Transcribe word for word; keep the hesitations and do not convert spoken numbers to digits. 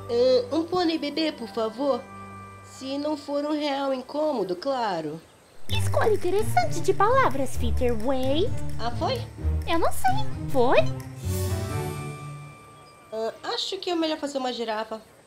Ah, um pônei bebê, por favor. Se não for um real incômodo, claro. Escolha interessante de palavras, Peter. Wait. Ah, foi? Eu não sei. Foi? Ah, acho que é melhor fazer uma girafa.